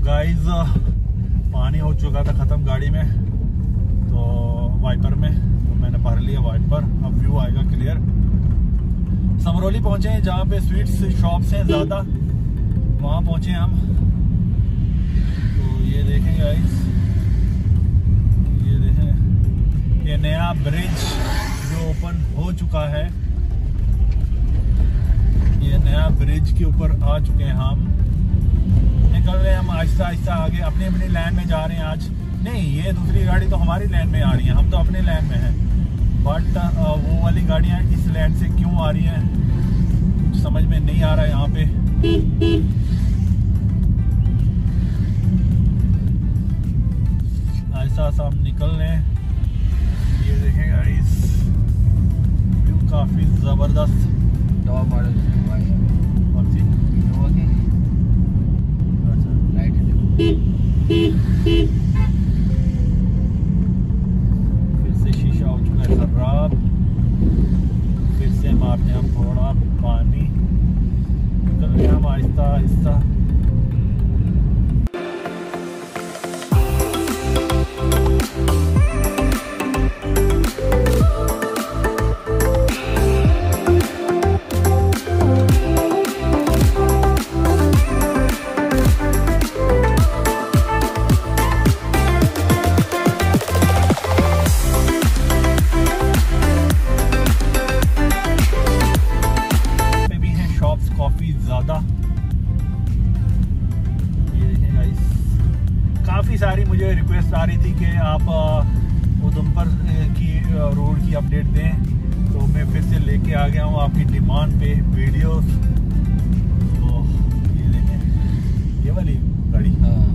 Guys पानी हो चुका था ख़त्म गाड़ी में, तो वाइपर में, तो मैंने भर लिया वाइपर। अब व्यू आएगा क्लियर। समरौली पहुंचे हैं जहाँ पे स्वीट्स शॉप्स हैं ज़्यादा, वहाँ पहुंचे हम। तो ये देखें गाइस, ये देखें, ये नया ब्रिज जो ओपन हो चुका है, ये नया ब्रिज के ऊपर आ चुके हैं हम। निकल रहे हैं हम आहिस्ता आहिस्ता आगे, अपनी अपनी लाइन में जा रहे हैं आज। नहीं, ये दूसरी गाड़ी तो हमारी लाइन में आ रही है, हम तो अपने लाइन में हैं। बट वो वाली गाड़ियाँ इस लाइन से क्यों आ रही हैं कुछ समझ में नहीं आ रहा है यहाँ पे। ऐसा सा हम निकल रहे हैं। ये देखें गाइस, व्यू काफी जबरदस्त। टॉप मॉडल फिर से शीशा हो चुका है खराब। फिर से मारते हैं हम थोड़ा पानी। निकल रहे हैं हम आहिस्ता आहिस्ता। काफी ज्यादा, ये देखें गाइस, काफी सारी मुझे रिक्वेस्ट आ रही थी कि आप उधमपुर की रोड की अपडेट दें, तो मैं फिर से लेके आ गया हूँ आपकी डिमांड पे वीडियोस। तो ये देखें, ये वाली गाड़ी,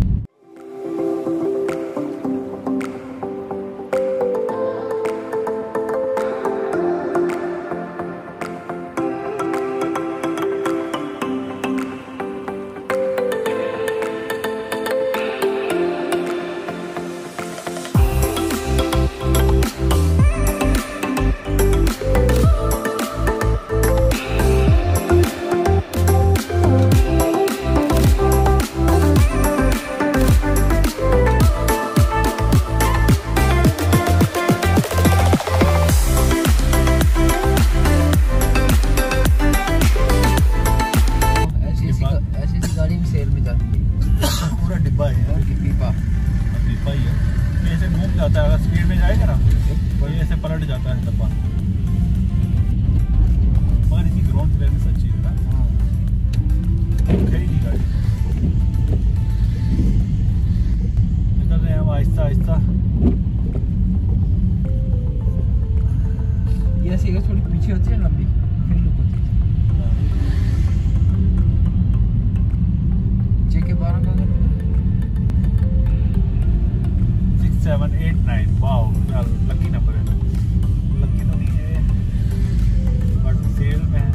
पीपा ही है। ये ऐसे घूम जाता है, अगर स्पीड में जाएगा ना तो ये ऐसे पलट जाता है डब्बा। मगर इसकी ग्राउंड क्लियरेंस अच्छी है ना, खरीदी गाड़ी। निकल रहे हैं हम आहिस्ता आहिस्ता। ये ऐसी थोड़ी पीछे होती है लंबी, फिर लुक होती है। JK 12 का 6789, वाओ, लकी नंबर है। लकी तो नहीं है बट सेल में है।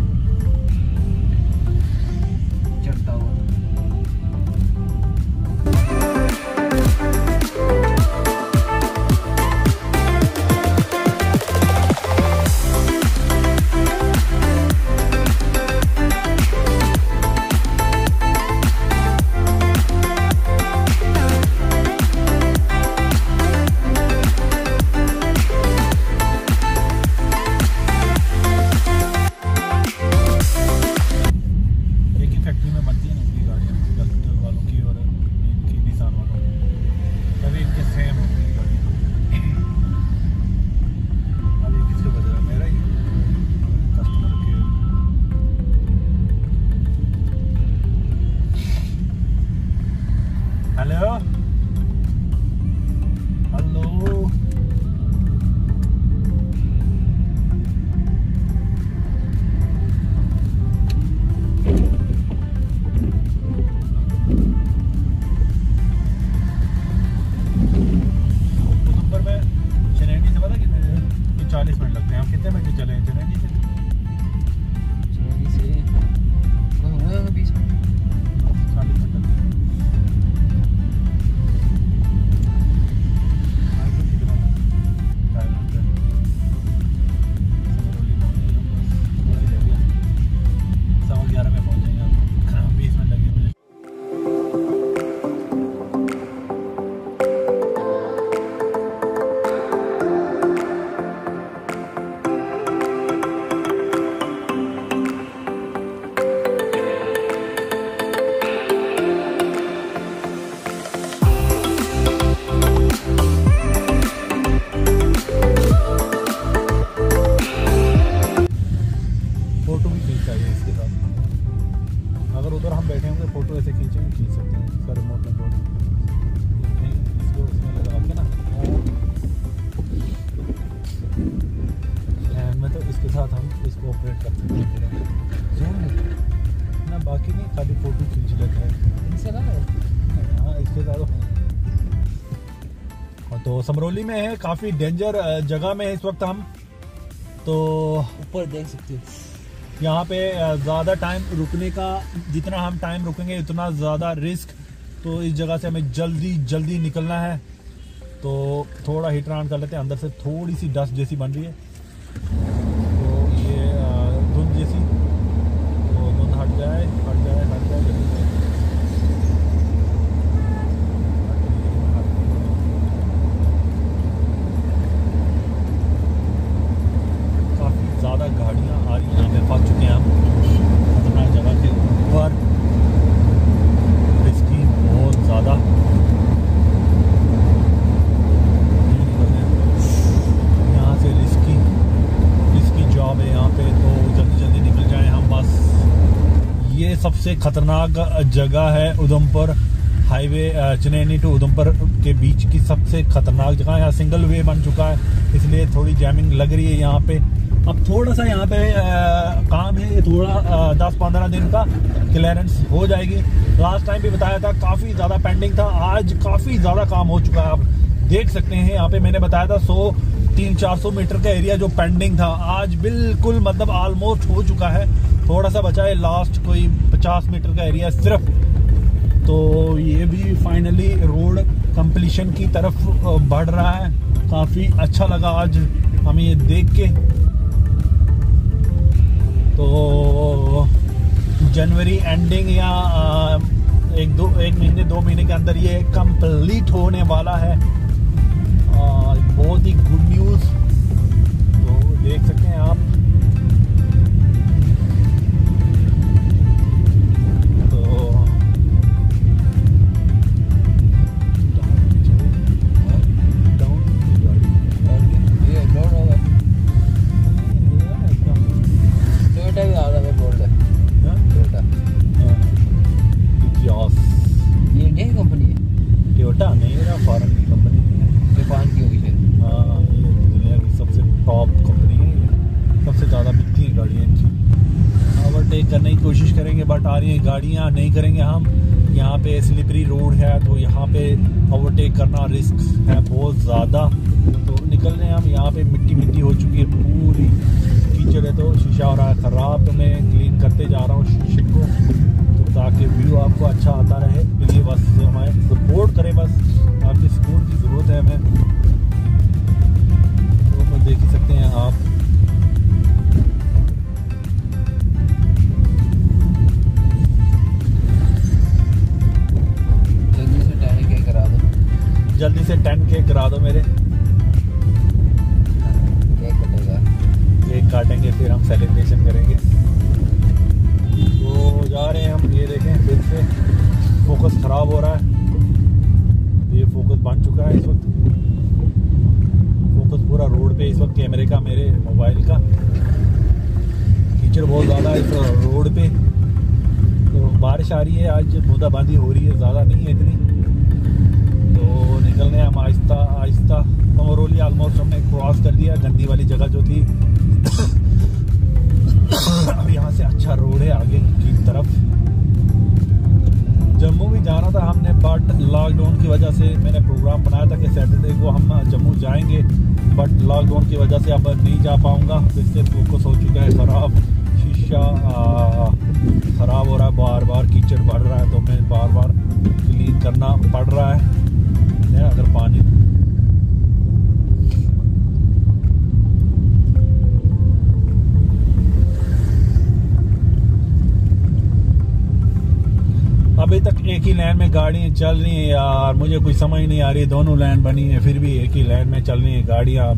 चढ़ता हुआ रखे होंगे, फोटो ऐसे खींचेंगे, खींच सकते हैं। इसका रिमोट कंट्रोल इसको उसमें लगा के ना, एंड में तो इसके साथ हम इसको ऑपरेट कर सकते हैं ना, बाकी नहीं, खाली फोटो खींच लेते हैं इनसे ना है। हाँ इसके साथ। तो समरौली में है, काफ़ी डेंजर जगह में है इस वक्त हम। तो ऊपर देख सकते हो, यहाँ पे ज़्यादा टाइम रुकने का, जितना हम टाइम रुकेंगे उतना ज़्यादा रिस्क। तो इस जगह से हमें जल्दी जल्दी निकलना है। तो थोड़ा हीटर ऑन कर लेते हैं, अंदर से थोड़ी सी डस्ट जैसी बन रही है, तो ये धुंध जैसी, तो धुंध हट जाए हट जाए हट जाए जल्दी से। काफ़ी ज़्यादा गाड़ियाँ आ रही हैं, यहाँ पे फंस चुके हैं हम खतरनाक जगह के ऊपर, रिस्की बहुत ज़्यादा। यहाँ से रिस्की जॉब है यहाँ पे, तो जल्दी जल्दी निकल जाएं हम बस। ये सबसे खतरनाक जगह है उधमपुर हाईवे, चनैनी टू उधमपुर के बीच की सबसे खतरनाक जगह है। यहाँ सिंगल वे बन चुका है, इसलिए थोड़ी जैमिंग लग रही है यहाँ पे। अब थोड़ा सा यहाँ पे काम है, ये थोड़ा 10-15 दिन का क्लियरेंस हो जाएगी। लास्ट टाइम भी बताया था काफ़ी ज़्यादा पेंडिंग था, आज काफ़ी ज़्यादा काम हो चुका है। आप देख सकते हैं यहाँ पे मैंने बताया था 300-400 मीटर का एरिया जो पेंडिंग था, आज बिल्कुल मतलब ऑलमोस्ट हो चुका है। थोड़ा सा बचा है, लास्ट कोई 50 मीटर का एरिया सिर्फ। तो ये भी फाइनली रोड कंप्लीशन की तरफ बढ़ रहा है। काफ़ी अच्छा लगा आज हमें ये देख के। तो जनवरी एंडिंग या 1 महीने के अंदर ये कंप्लीट होने वाला है। बहुत ही गुड न्यूज़, तो देख सकते हैं आप। तो डाउन ये लोड होगा, टोयोटा भी आ रहा है, बोल रहा है टोयोटा। ये इंडियन कंपनी है, टोयोटा मेरा फॉरेन की कंपनी है, जापान की होगी शायद। हाँ ये दुनिया की सबसे टॉप कंपनी है, ये सबसे ज़्यादा बिकती हैं गाड़ियाँ इनकी। ओवरटेक करने की कोशिश करेंगे बट आ रही हैं गाड़ियाँ, नहीं करेंगे हम। यहाँ पे स्लिपरी रोड है, तो यहाँ पे ओवरटेक करना रिस्क है बहुत ज़्यादा। तो निकल रहे हैं हम, यहाँ पे मिट्टी मिट्टी हो चुकी है, पूरी कीचड़ है, तो शीशा हो रहा है ख़राब। तो मैं क्लीन करते जा रहा हूँ शीशे को, तो ताकि व्यू आपको अच्छा आता रहे। इसलिए बस हमारे सपोर्ट करें, बस आपकी सपोर्ट की ज़रूरत है हमें। तो देख ही सकते हैं आप, जल्दी से 10K करा दो मेरे। केक कटेगा, केक काटेंगे, फिर हम सेलिब्रेशन करेंगे। तो जा रहे हैं हम, ये देखें फिर से फोकस ख़राब हो रहा है। ये फोकस बन चुका है इस वक्त, फोकस पूरा रोड पे इस वक्त कैमरे का, मेरे मोबाइल का। कीचड़ बहुत ज़्यादा है इस रोड पे। तो बारिश आ रही है आज, बूंदाबांदी हो रही है, ज़्यादा नहीं है इतनी। तो निकल रहे हैं हम आहिस्ता आहिस्ता। समरौली ऑलमोस्ट हमने क्रॉस कर दिया, गंदी वाली जगह जो थी। अब यहाँ से अच्छा रोड है आगे की तरफ। जम्मू भी जाना था हमने, बट लॉकडाउन की वजह से मैंने प्रोग्राम बनाया था कि सैटरडे को हम जम्मू जाएंगे, बट लॉकडाउन की वजह से अब नहीं जा पाऊँगा। फिर से फोकस हो चुका है ख़राब, शीशा ख़राब हो रहा है, बार बार कीचड़ बढ़ रहा है, तो मैं बार बार क्लीन करना पड़ रहा है। अगर पानी अभी तक एक ही लाइन में गाड़ियां चल रही हैं यार, मुझे कुछ समझ नहीं आ रही। दोनों लाइन बनी है फिर भी एक ही लाइन में चल रही हैं गाड़ियां।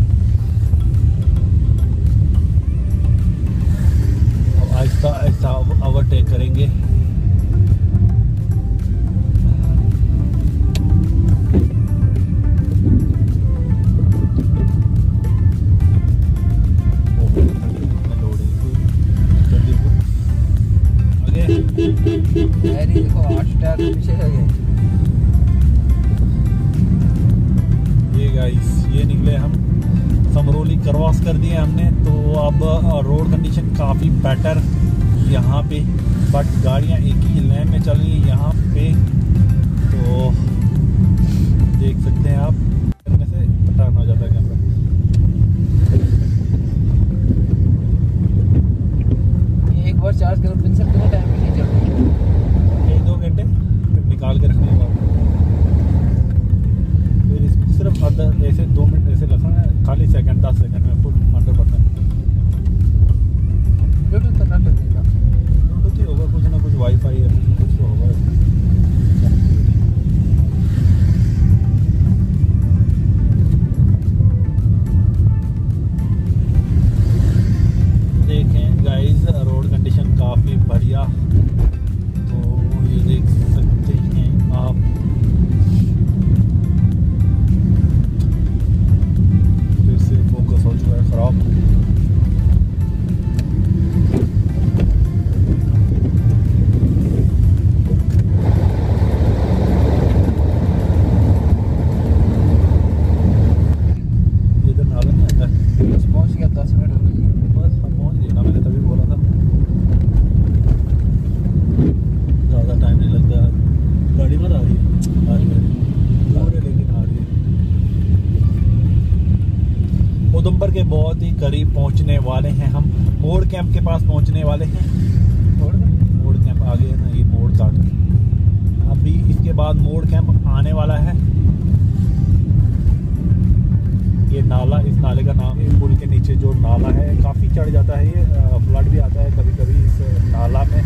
अब आहिस्ता आहिस्ता ओवरटेक करेंगे। मेरी देखो 8 टायर पीछे है ये गाइस, ये निकले हम समरोली क्रॉस कर दिए हमने। तो अब रोड कंडीशन काफ़ी बेटर यहाँ पे, बट गाड़ियाँ एक ही लेन में चल रही हैं यहाँ पे। तो देख सकते हैं आप, करने से पता ना जाता है कैमरा। ये एक बार चार्ज करो पिन से कितना टाइम में नहीं चल रही? 1-2 घंटे फिर निकाल के रखने के बाद फिर इसको सिर्फ आधा ऐसे 2 मिनट ऐसे रखना है, खाली सेकंड 10 सेकंड में फुल 100%। ब्लूटूथ करना कर देगा, ब्लूटूथ ही होगा, कुछ ना कुछ वाईफाई है, कुछ तो होगा। देखें गाइस, रोड कंडीशन काफ़ी बढ़िया। तो ये देख सकते हैं आप, फिर से फोकस हो चुका है ख़राब। पहुंच गया 10 मिनट हो गए। बस हम पहुँच गए ना, मैंने तभी बोला था ज़्यादा टाइम नहीं लगता। गाड़ी मत आ रही है, आ रही है दूर है लेकिन आ रही है। उधमपुर के बहुत ही करीब पहुंचने वाले हैं हम, मोड़ कैंप के पास पहुंचने वाले हैं। मोड़ कैंप आगे है ना, ये मोड़ काट के अभी इसके बाद मोड़ कैंप आने वाला है। ये नाला, इस नाले का नाम है, पुल के नीचे जो नाला है काफ़ी चढ़ जाता है, ये फ्लड भी आता है कभी कभी इस नाला में।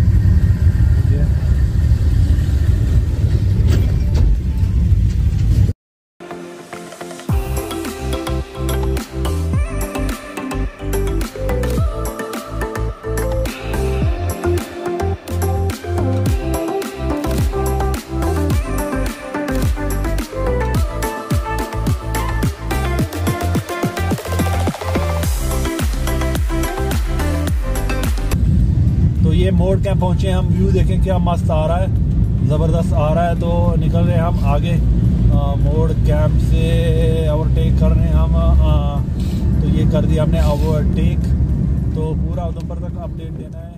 ये मोड़ कैंप पहुंचे हम, व्यू देखें क्या मस्त आ रहा है, ज़बरदस्त आ रहा है। तो निकल रहे हम आगे मोड़ कैंप से, ओवरटेक कर रहे हैं हम। तो ये कर दिया हमने ओवरटेक। तो पूरा उधमपुर तक अपडेट देना है।